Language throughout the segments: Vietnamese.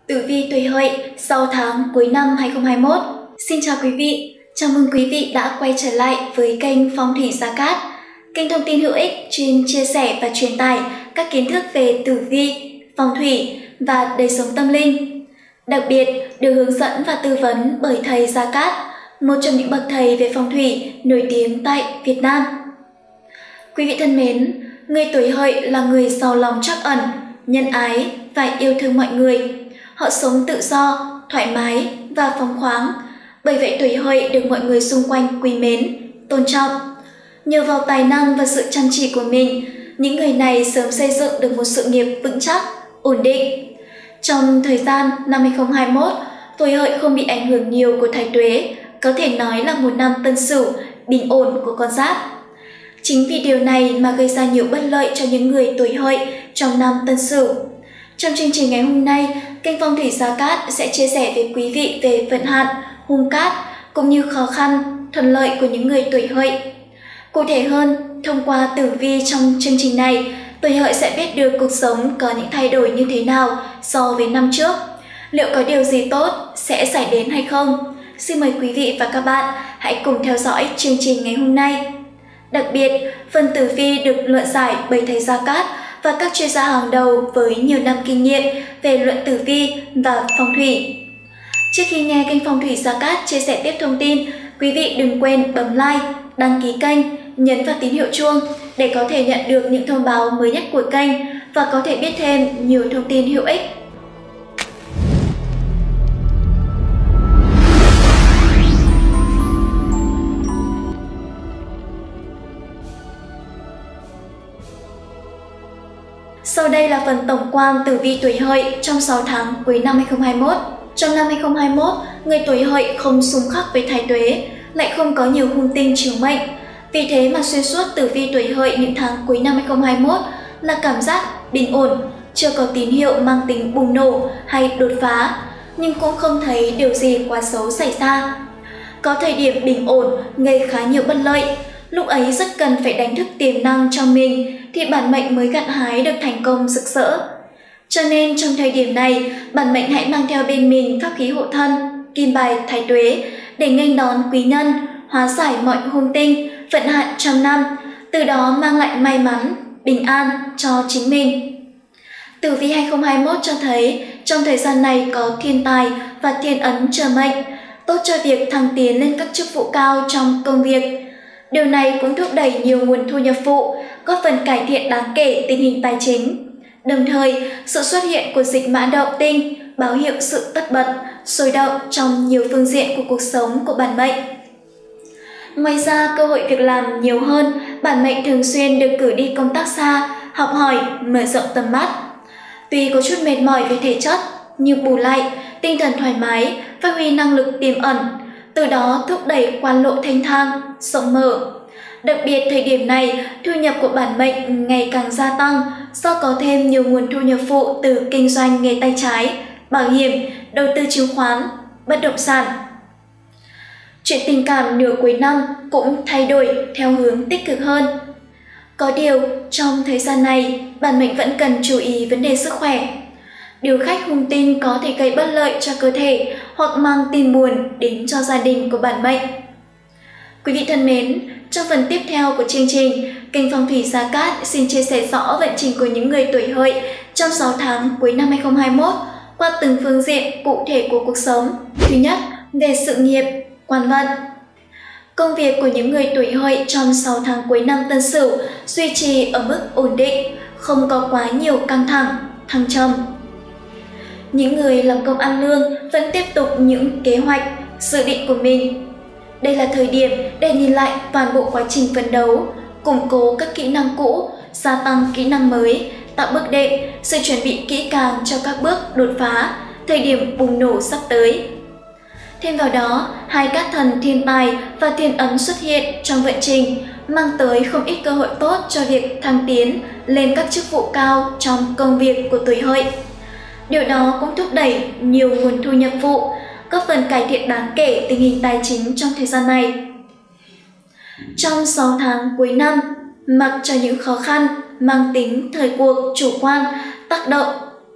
Tử vi tuổi Hợi 6 tháng cuối năm 2021. Xin chào quý vị, chào mừng quý vị đã quay trở lại với kênh Phong thủy Gia Cát, kênh thông tin hữu ích chuyên chia sẻ và truyền tải các kiến thức về tử vi, phong thủy và đời sống tâm linh. Đặc biệt được hướng dẫn và tư vấn bởi thầy Gia Cát, một trong những bậc thầy về phong thủy nổi tiếng tại Việt Nam. Quý vị thân mến, người tuổi Hợi là người giàu lòng trắc ẩn, nhân ái và yêu thương mọi người. Họ sống tự do, thoải mái và phóng khoáng. Bởi vậy tuổi Hợi được mọi người xung quanh quý mến, tôn trọng. Nhờ vào tài năng và sự chăm chỉ của mình, những người này sớm xây dựng được một sự nghiệp vững chắc, ổn định. Trong thời gian năm 2021, tuổi Hợi không bị ảnh hưởng nhiều của thái tuế, có thể nói là một năm Tân Sửu, bình ổn của con giáp. Chính vì điều này mà gây ra nhiều bất lợi cho những người tuổi Hợi trong năm Tân Sửu. Trong chương trình ngày hôm nay, kênh Phong thủy Gia Cát sẽ chia sẻ với quý vị về vận hạn, hung cát cũng như khó khăn, thuận lợi của những người tuổi Hợi. Cụ thể hơn, thông qua tử vi trong chương trình này, tuổi Hợi sẽ biết được cuộc sống có những thay đổi như thế nào so với năm trước. Liệu có điều gì tốt sẽ xảy đến hay không? Xin mời quý vị và các bạn hãy cùng theo dõi chương trình ngày hôm nay. Đặc biệt, phần tử vi được luận giải bởi thầy Gia Cát và các chuyên gia hàng đầu với nhiều năm kinh nghiệm về luận tử vi và phong thủy. Trước khi nghe kênh Phong thủy Gia Cát chia sẻ tiếp thông tin, quý vị đừng quên bấm like, đăng ký kênh, nhấn vào tín hiệu chuông để có thể nhận được những thông báo mới nhất của kênh và có thể biết thêm nhiều thông tin hữu ích. Sau đây là phần tổng quan tử vi tuổi Hợi trong 6 tháng cuối năm 2021. Trong năm 2021, người tuổi Hợi không xung khắc với thái tuế, lại không có nhiều hung tinh chiếu mệnh. Vì thế mà xuyên suốt tử vi tuổi Hợi những tháng cuối năm 2021 là cảm giác bình ổn, chưa có tín hiệu mang tính bùng nổ hay đột phá, nhưng cũng không thấy điều gì quá xấu xảy ra. Có thời điểm bình ổn gây khá nhiều bất lợi, lúc ấy rất cần phải đánh thức tiềm năng trong mình thì bản mệnh mới gặt hái được thành công rực rỡ. Cho nên trong thời điểm này, bản mệnh hãy mang theo bên mình pháp khí hộ thân, kim bài thái tuế để nghênh đón quý nhân, hóa giải mọi hung tinh, vận hạn trong năm, từ đó mang lại may mắn, bình an cho chính mình. Tử vi 2021 cho thấy trong thời gian này có thiên tài và thiên ấn chờ mệnh, tốt cho việc thăng tiến lên các chức vụ cao trong công việc. Điều này cũng thúc đẩy nhiều nguồn thu nhập phụ, góp phần cải thiện đáng kể tình hình tài chính. Đồng thời, sự xuất hiện của dịch mã Đậu Tinh báo hiệu sự tất bật, sôi động trong nhiều phương diện của cuộc sống của bản mệnh. Ngoài ra, cơ hội việc làm nhiều hơn, bản mệnh thường xuyên được cử đi công tác xa, học hỏi, mở rộng tầm mắt. Tuy có chút mệt mỏi về thể chất, nhưng bù lại, tinh thần thoải mái, phát huy năng lực tiềm ẩn, từ đó thúc đẩy quan lộ thanh thang, rộng mở. Đặc biệt thời điểm này, thu nhập của bản mệnh ngày càng gia tăng do có thêm nhiều nguồn thu nhập phụ từ kinh doanh nghề tay trái, bảo hiểm, đầu tư chứng khoán, bất động sản. Chuyện tình cảm nửa cuối năm cũng thay đổi theo hướng tích cực hơn. Có điều, trong thời gian này, bản mệnh vẫn cần chú ý vấn đề sức khỏe. Điều khách hung tinh có thể gây bất lợi cho cơ thể hoặc mang tin buồn đến cho gia đình của bản mệnh. Quý vị thân mến, trong phần tiếp theo của chương trình, kênh Phong thủy Gia Cát xin chia sẻ rõ vận trình của những người tuổi Hợi trong 6 tháng cuối năm 2021 qua từng phương diện cụ thể của cuộc sống. Thứ nhất, về sự nghiệp, quan vận. Công việc của những người tuổi Hợi trong 6 tháng cuối năm Tân Sửu duy trì ở mức ổn định, không có quá nhiều căng thẳng, thăng trầm. Những người làm công ăn lương vẫn tiếp tục những kế hoạch, dự định của mình. Đây là thời điểm để nhìn lại toàn bộ quá trình phấn đấu, củng cố các kỹ năng cũ, gia tăng kỹ năng mới, tạo bước đệm, sự chuẩn bị kỹ càng cho các bước đột phá, thời điểm bùng nổ sắp tới. Thêm vào đó, hai cát thần thiên tài và thiên ấn xuất hiện trong vận trình, mang tới không ít cơ hội tốt cho việc thăng tiến lên các chức vụ cao trong công việc của tuổi Hợi. Điều đó cũng thúc đẩy nhiều nguồn thu nhập phụ, góp phần cải thiện đáng kể tình hình tài chính trong thời gian này. Trong 6 tháng cuối năm, mặc cho những khó khăn mang tính thời cuộc chủ quan tác động,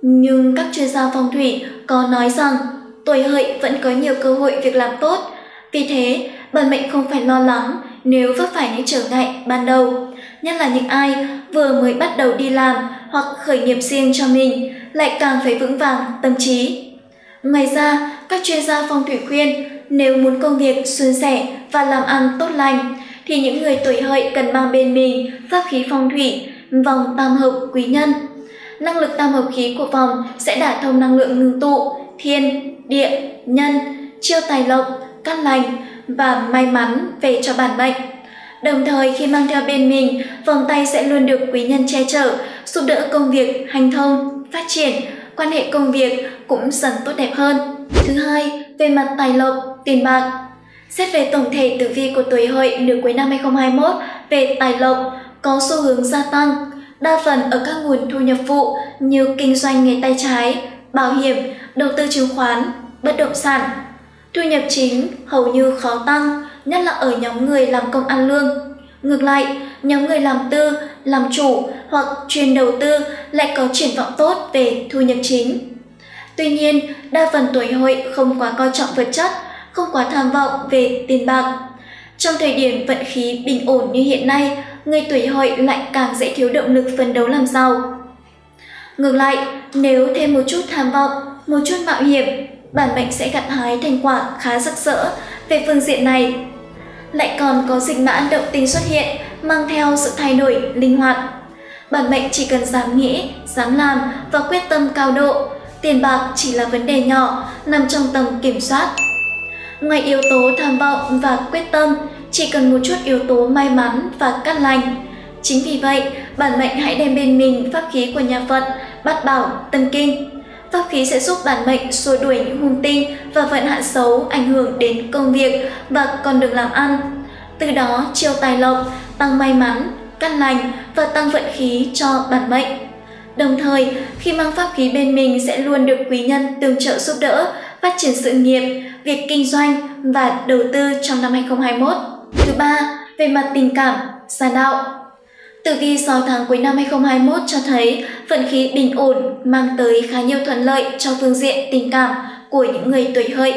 Nhưng các chuyên gia phong thủy có nói rằng tuổi hợi vẫn có nhiều cơ hội việc làm tốt. Vì thế, bản mệnh không phải lo lắng nếu vấp phải những trở ngại ban đầu, nhất là những ai vừa mới bắt đầu đi làm hoặc khởi nghiệp riêng cho mình, lại càng phải vững vàng tâm trí. Ngoài ra, các chuyên gia phong thủy khuyên nếu muốn công việc suôn sẻ và làm ăn tốt lành, thì những người tuổi hợi cần mang bên mình pháp khí phong thủy, vòng tam hợp quý nhân. Năng lực tam hợp khí của vòng sẽ đả thông năng lượng ngưng tụ, thiên, địa, nhân, chiêu tài lộc, cát lành và may mắn về cho bản mệnh. Đồng thời khi mang theo bên mình, vòng tay sẽ luôn được quý nhân che chở, giúp đỡ công việc hành thông, phát triển, quan hệ công việc cũng dần tốt đẹp hơn. Thứ hai, về mặt tài lộc, tiền bạc. Xét về tổng thể tử vi của tuổi hợi nửa cuối năm 2021 về tài lộc có xu hướng gia tăng, đa phần ở các nguồn thu nhập phụ như kinh doanh nghề tay trái, bảo hiểm, đầu tư chứng khoán, bất động sản. Thu nhập chính hầu như khó tăng, nhất là ở nhóm người làm công ăn lương. Ngược lại, nhóm người làm tư, làm chủ hoặc chuyên đầu tư lại có triển vọng tốt về thu nhập chính. Tuy nhiên, đa phần tuổi hợi không quá coi trọng vật chất, không quá tham vọng về tiền bạc. Trong thời điểm vận khí bình ổn như hiện nay, người tuổi hợi lại càng dễ thiếu động lực phấn đấu làm giàu. Ngược lại, nếu thêm một chút tham vọng, một chút mạo hiểm, bản mệnh sẽ gặt hái thành quả khá rực rỡ về phương diện này. Lại còn có dịch mã động tinh xuất hiện, mang theo sự thay đổi linh hoạt. Bản mệnh chỉ cần dám nghĩ, dám làm và quyết tâm cao độ, tiền bạc chỉ là vấn đề nhỏ, nằm trong tầm kiểm soát. Ngoài yếu tố tham vọng và quyết tâm, chỉ cần một chút yếu tố may mắn và cát lành. Chính vì vậy, bản mệnh hãy đem bên mình pháp khí của nhà Phật, Bát Bảo, Tâm Kinh. Pháp khí sẽ giúp bản mệnh xua đuổi những hung tinh và vận hạn xấu ảnh hưởng đến công việc và con đường làm ăn. Từ đó chiêu tài lộc, tăng may mắn, cát lành và tăng vận khí cho bản mệnh. Đồng thời, khi mang pháp khí bên mình sẽ luôn được quý nhân tương trợ giúp đỡ, phát triển sự nghiệp, việc kinh doanh và đầu tư trong năm 2021. Thứ ba, về mặt tình cảm, gia đạo. Tử vi 6 tháng cuối năm 2021 cho thấy vận khí bình ổn mang tới khá nhiều thuận lợi cho phương diện tình cảm của những người tuổi hợi.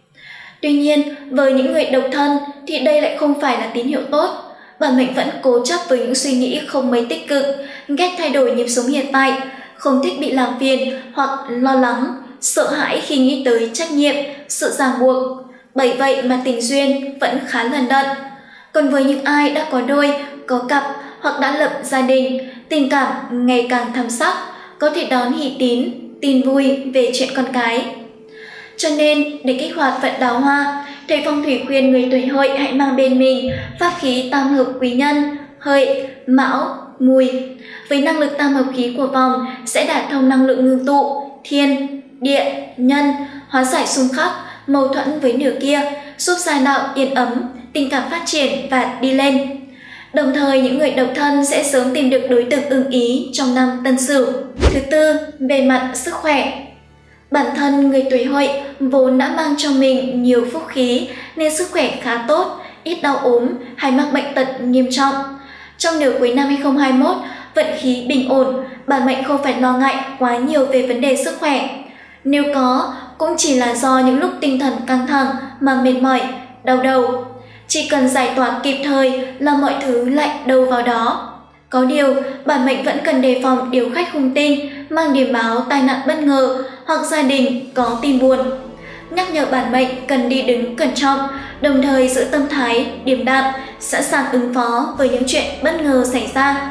Tuy nhiên, với những người độc thân thì đây lại không phải là tín hiệu tốt. Bản mệnh vẫn cố chấp với những suy nghĩ không mấy tích cực, ghét thay đổi nhịp sống hiện tại, không thích bị làm phiền hoặc lo lắng, sợ hãi khi nghĩ tới trách nhiệm, sự ràng buộc. Bởi vậy mà tình duyên vẫn khá lận đận. Còn với những ai đã có đôi, có cặp hoặc đã lập gia đình, tình cảm ngày càng thắm sắc, có thể đón hỷ tín, tin vui về chuyện con cái. Cho nên, để kích hoạt vận đào hoa, thầy phong thủy khuyên người tuổi hợi hãy mang bên mình pháp khí tam hợp quý nhân, hợi, mão, mùi. Với năng lực tam hợp khí của vòng sẽ đả thông năng lượng ngưng tụ, thiên, địa, nhân, hóa giải xung khắc, mâu thuẫn với nửa kia, giúp gia đạo yên ấm, tình cảm phát triển và đi lên. Đồng thời, những người độc thân sẽ sớm tìm được đối tượng ưng ý trong năm Tân Sửu. Thứ tư, về mặt sức khỏe. Bản thân người tuổi hợi vốn đã mang trong mình nhiều phúc khí nên sức khỏe khá tốt, ít đau ốm hay mắc bệnh tật nghiêm trọng. Trong nửa cuối năm 2021, vận khí bình ổn, bản mệnh không phải lo ngại quá nhiều về vấn đề sức khỏe. Nếu có, cũng chỉ là do những lúc tinh thần căng thẳng mà mệt mỏi, đau đầu. Chỉ cần giải tỏa kịp thời là mọi thứ lại đâu vào đó. Có điều, bản mệnh vẫn cần đề phòng điều khách hung tinh, mang điểm báo tai nạn bất ngờ hoặc gia đình có tin buồn. Nhắc nhở bản mệnh cần đi đứng cẩn trọng, đồng thời giữ tâm thái điềm đạm, sẵn sàng ứng phó với những chuyện bất ngờ xảy ra.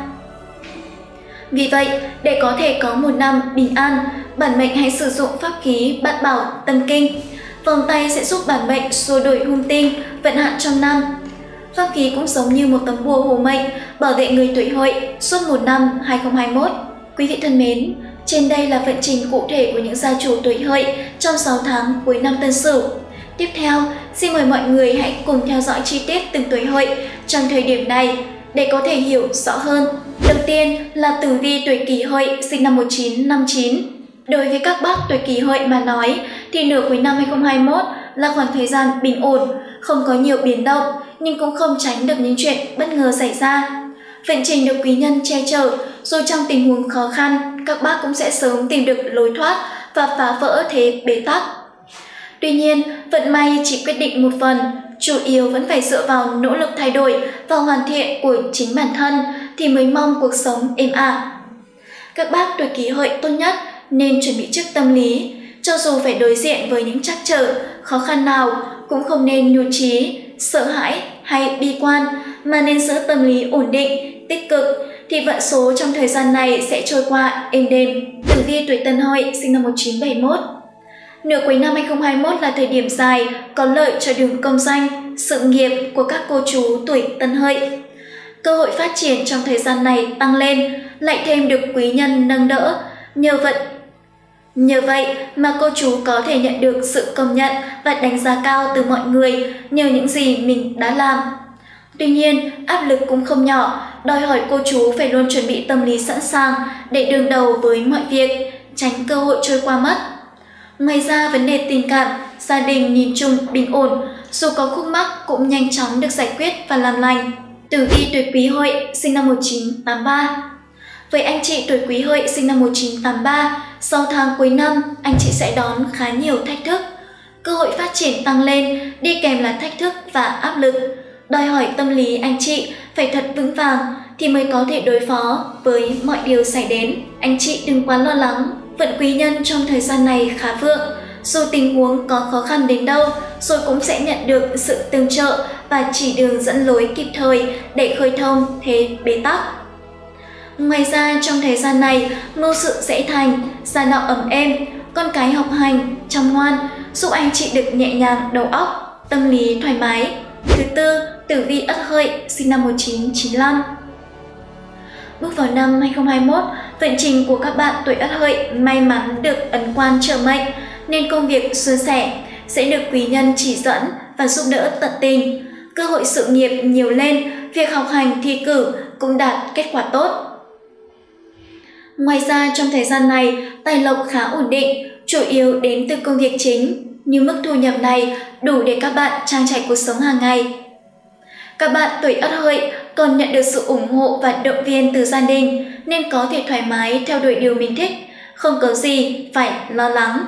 Vì vậy, để có thể có một năm bình an, bản mệnh hãy sử dụng pháp khí Bát Bảo Tâm Kinh. Vòng tay sẽ giúp bản mệnh xua đuổi hung tinh, vận hạn trong năm. Pháp khí cũng giống như một tấm bùa hộ mệnh, bảo vệ người tuổi hợi suốt một năm 2021. Quý vị thân mến, trên đây là vận trình cụ thể của những gia chủ tuổi hợi trong 6 tháng cuối năm Tân Sửu. Tiếp theo, xin mời mọi người hãy cùng theo dõi chi tiết từng tuổi hợi trong thời điểm này để có thể hiểu rõ hơn. Đầu tiên là tử vi tuổi Kỷ Hợi sinh năm 1959. Đối với các bác tuổi Kỷ Hợi mà nói thì nửa cuối năm 2021 là khoảng thời gian bình ổn, không có nhiều biến động nhưng cũng không tránh được những chuyện bất ngờ xảy ra. Vận trình được quý nhân che chở dù trong tình huống khó khăn, các bác cũng sẽ sớm tìm được lối thoát và phá vỡ thế bế tắc. Tuy nhiên, vận may chỉ quyết định một phần, chủ yếu vẫn phải dựa vào nỗ lực thay đổi và hoàn thiện của chính bản thân thì mới mong cuộc sống êm ả. Các bác tuổi Kỷ Hợi tốt nhất nên chuẩn bị trước tâm lý, cho dù phải đối diện với những trắc trở, khó khăn nào cũng không nên nhụt chí, sợ hãi hay bi quan mà nên giữ tâm lý ổn định, tích cực thì vận số trong thời gian này sẽ trôi qua êm đềm. Tử vi tuổi Tân Hợi sinh năm 1971. Nửa cuối năm 2021 là thời điểm dài có lợi cho đường công danh, sự nghiệp của các cô chú tuổi Tân Hợi. Cơ hội phát triển trong thời gian này tăng lên, lại thêm được quý nhân nâng đỡ, nhờ vậy mà cô chú có thể nhận được sự công nhận và đánh giá cao từ mọi người nhờ những gì mình đã làm. Tuy nhiên, áp lực cũng không nhỏ, đòi hỏi cô chú phải luôn chuẩn bị tâm lý sẵn sàng để đương đầu với mọi việc, tránh cơ hội trôi qua mất. Ngoài ra, vấn đề tình cảm, gia đình nhìn chung bình ổn, dù có khúc mắc cũng nhanh chóng được giải quyết và làm lành. Tử vi tuổi Quý Hợi sinh năm 1983. Với anh chị tuổi Quý Hợi sinh năm 1983, sau tháng cuối năm, anh chị sẽ đón khá nhiều thách thức. Cơ hội phát triển tăng lên, đi kèm là thách thức và áp lực. Đòi hỏi tâm lý anh chị phải thật vững vàng thì mới có thể đối phó với mọi điều xảy đến. Anh chị đừng quá lo lắng, vận quý nhân trong thời gian này khá vượng. Dù tình huống có khó khăn đến đâu, rồi cũng sẽ nhận được sự tương trợ và chỉ đường dẫn lối kịp thời để khơi thông thế bế tắc. Ngoài ra, trong thời gian này, mưu sự dễ thành, gia đạo ấm êm, con cái học hành, chăm ngoan, giúp anh chị được nhẹ nhàng đầu óc, tâm lý thoải mái. Thứ tư, tử vi Ất Hợi sinh năm 1995. Bước vào năm 2021, vận trình của các bạn tuổi Ất Hợi may mắn được ấn quan trợ mệnh, nên công việc suôn sẻ, sẽ được quý nhân chỉ dẫn và giúp đỡ tận tình. Cơ hội sự nghiệp nhiều lên, việc học hành thi cử cũng đạt kết quả tốt. Ngoài ra, trong thời gian này, tài lộc khá ổn định, chủ yếu đến từ công việc chính, nhưng mức thu nhập này đủ để các bạn trang trải cuộc sống hàng ngày. Các bạn tuổi Ất Hợi còn nhận được sự ủng hộ và động viên từ gia đình, nên có thể thoải mái theo đuổi điều mình thích, không có gì phải lo lắng.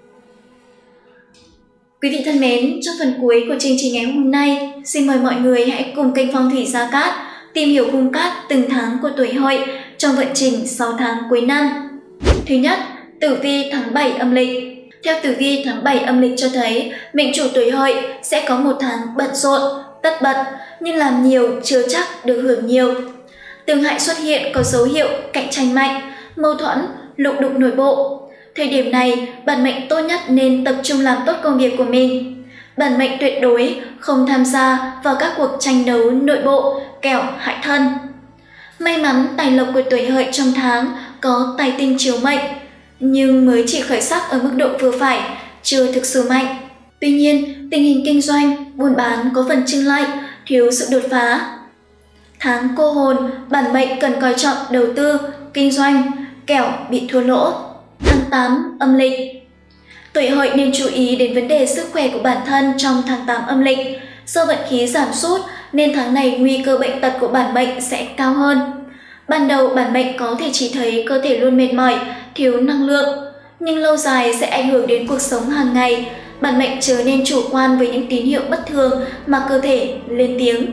Quý vị thân mến, trong phần cuối của chương trình ngày hôm nay, xin mời mọi người hãy cùng kênh Phong Thủy Gia Cát tìm hiểu cung cát từng tháng của tuổi Hợi trong vận trình 6 tháng cuối năm. Thứ nhất, tử vi tháng 7 âm lịch. Theo tử vi tháng 7 âm lịch cho thấy, mệnh chủ tuổi Hợi sẽ có một tháng bận rộn, tất bật, nhưng làm nhiều chưa chắc được hưởng nhiều. Tương hại xuất hiện có dấu hiệu cạnh tranh mạnh, mâu thuẫn, lục đục nội bộ. Thời điểm này, bản mệnh tốt nhất nên tập trung làm tốt công việc của mình. Bản mệnh tuyệt đối không tham gia vào các cuộc tranh đấu nội bộ, kẻo hại thân. May mắn tài lộc của tuổi Hợi trong tháng có tài tinh chiếu mệnh, nhưng mới chỉ khởi sắc ở mức độ vừa phải, chưa thực sự mạnh. Tuy nhiên, tình hình kinh doanh, buôn bán có phần chững lại, thiếu sự đột phá. Tháng cô hồn, bản mệnh cần coi trọng đầu tư, kinh doanh, kẻo bị thua lỗ. Tháng 8 âm lịch. Tuổi Hợi nên chú ý đến vấn đề sức khỏe của bản thân trong tháng 8 âm lịch. Do vận khí giảm sút nên tháng này nguy cơ bệnh tật của bản mệnh sẽ cao hơn. Ban đầu bản mệnh có thể chỉ thấy cơ thể luôn mệt mỏi, thiếu năng lượng, nhưng lâu dài sẽ ảnh hưởng đến cuộc sống hàng ngày. Bản mệnh chớ nên chủ quan với những tín hiệu bất thường mà cơ thể lên tiếng.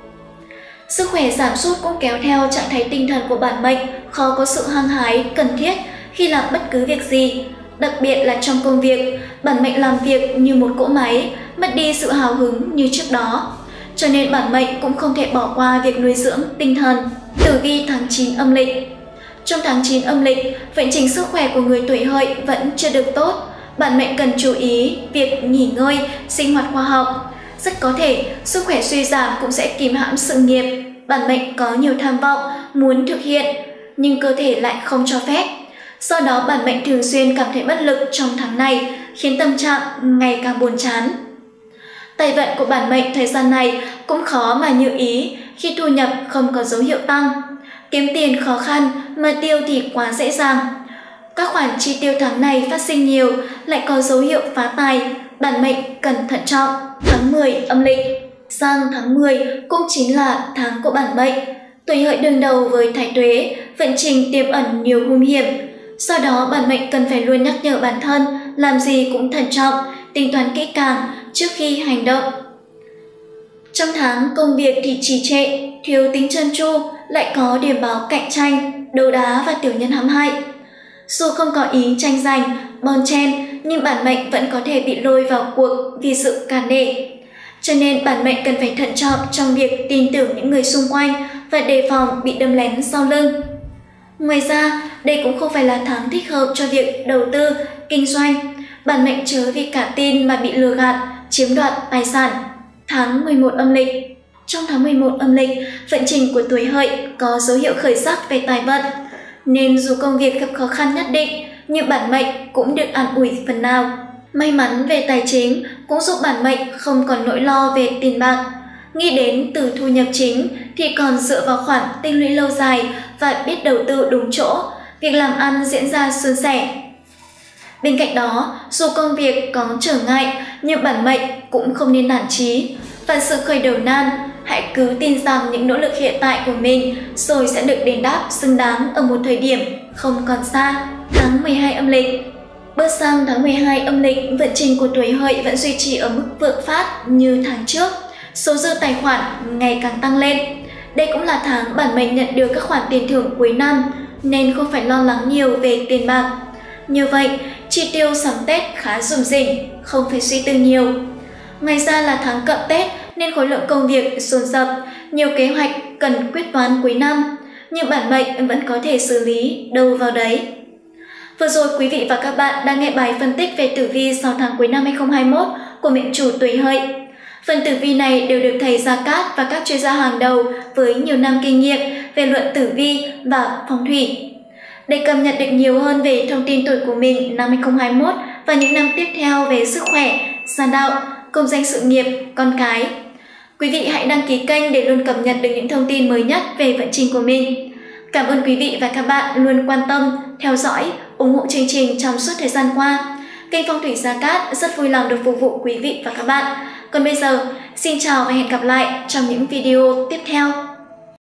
Sức khỏe giảm sút cũng kéo theo trạng thái tinh thần của bản mệnh khó có sự hăng hái cần thiết khi làm bất cứ việc gì. Đặc biệt là trong công việc, bản mệnh làm việc như một cỗ máy, mất đi sự hào hứng như trước đó. Cho nên bản mệnh cũng không thể bỏ qua việc nuôi dưỡng tinh thần. Tử vi tháng 9 âm lịch. Trong tháng 9 âm lịch, vận trình sức khỏe của người tuổi Hợi vẫn chưa được tốt. Bản mệnh cần chú ý việc nghỉ ngơi, sinh hoạt khoa học. Rất có thể sức khỏe suy giảm cũng sẽ kìm hãm sự nghiệp. Bản mệnh có nhiều tham vọng, muốn thực hiện, nhưng cơ thể lại không cho phép. Do đó bản mệnh thường xuyên cảm thấy bất lực trong tháng này, khiến tâm trạng ngày càng buồn chán. Tài vận của bản mệnh thời gian này cũng khó mà như ý khi thu nhập không có dấu hiệu tăng. Kiếm tiền khó khăn mà tiêu thì quá dễ dàng. Các khoản chi tiêu tháng này phát sinh nhiều, lại có dấu hiệu phá tài, bản mệnh cần thận trọng. Tháng 10 âm lịch. Sang tháng 10 cũng chính là tháng của bản mệnh. Tuổi Hợi đương đầu với Thái Tuế, vận trình tiềm ẩn nhiều hung hiểm. Do đó bản mệnh cần phải luôn nhắc nhở bản thân làm gì cũng thận trọng, tính toán kỹ càng trước khi hành động. Trong tháng công việc thì trì trệ, thiếu tính trơn tru, lại có điểm báo cạnh tranh, đấu đá và tiểu nhân hãm hại. Dù không có ý tranh giành, bon chen, nhưng bản mệnh vẫn có thể bị lôi vào cuộc vì sự cản nể. Cho nên bản mệnh cần phải thận trọng trong việc tin tưởng những người xung quanh và đề phòng bị đâm lén sau lưng. Ngoài ra, đây cũng không phải là tháng thích hợp cho việc đầu tư, kinh doanh. Bản mệnh chớ vì cả tin mà bị lừa gạt, chiếm đoạt tài sản. Tháng 11 âm lịch. Trong tháng 11 âm lịch, vận trình của tuổi Hợi có dấu hiệu khởi sắc về tài vận. Nên dù công việc gặp khó khăn nhất định, nhưng bản mệnh cũng được an ủi phần nào. May mắn về tài chính cũng giúp bản mệnh không còn nỗi lo về tiền bạc. Nghĩ đến từ thu nhập chính thì còn dựa vào khoản tích lũy lâu dài và biết đầu tư đúng chỗ, việc làm ăn diễn ra suôn sẻ. Bên cạnh đó, dù công việc có trở ngại nhưng bản mệnh cũng không nên nản chí. Và sự khởi đầu nan, hãy cứ tin rằng những nỗ lực hiện tại của mình rồi sẽ được đền đáp xứng đáng ở một thời điểm không còn xa. Tháng 12 âm lịch. Bước sang tháng 12 âm lịch, vận trình của tuổi Hợi vẫn duy trì ở mức vượng phát như tháng trước. Số dư tài khoản ngày càng tăng lên. Đây cũng là tháng bản mệnh nhận được các khoản tiền thưởng cuối năm, nên không phải lo lắng nhiều về tiền bạc. Như vậy, chi tiêu sắm Tết khá rủng rỉnh, không phải suy tư nhiều. Ngoài ra là tháng cận Tết nên khối lượng công việc dồn dập, nhiều kế hoạch cần quyết toán cuối năm, nhưng bản mệnh vẫn có thể xử lý đâu vào đấy. Vừa rồi quý vị và các bạn đang nghe bài phân tích về tử vi 6 tháng cuối năm 2021 của mệnh chủ tuổi Hợi. Phần tử vi này đều được thầy Gia Cát và các chuyên gia hàng đầu với nhiều năm kinh nghiệm về luận tử vi và phong thủy. Để cập nhật được nhiều hơn về thông tin tuổi của mình năm 2021 và những năm tiếp theo về sức khỏe, gia đạo, công danh sự nghiệp, con cái, quý vị hãy đăng ký kênh để luôn cập nhật được những thông tin mới nhất về vận trình của mình. Cảm ơn quý vị và các bạn luôn quan tâm, theo dõi, ủng hộ chương trình trong suốt thời gian qua. Kênh Phong thủy Gia Cát rất vui lòng được phục vụ quý vị và các bạn. Còn bây giờ, xin chào và hẹn gặp lại trong những video tiếp theo.